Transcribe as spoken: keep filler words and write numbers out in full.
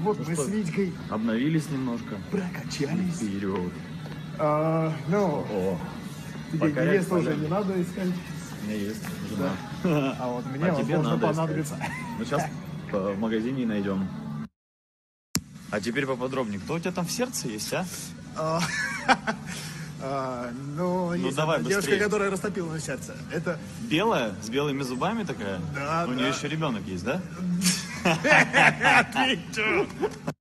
Вот Ну мы что, с Витькой обновились немножко. прокачались. Вперед. А, ну, О, тебе покорять невесту уже поляну. не надо искать. У меня есть жена. А вот мне А он тебе должен надо понадобиться. искать. Ну, сейчас в магазине и найдем. А теперь поподробнее. Кто у тебя там в сердце есть, а? А, а, Ну, есть давай одна девушка, быстрее. которая растопила мое сердце. Это... Белая, с белыми зубами такая? Да, У да. нее еще ребенок есть, да? Ты чё?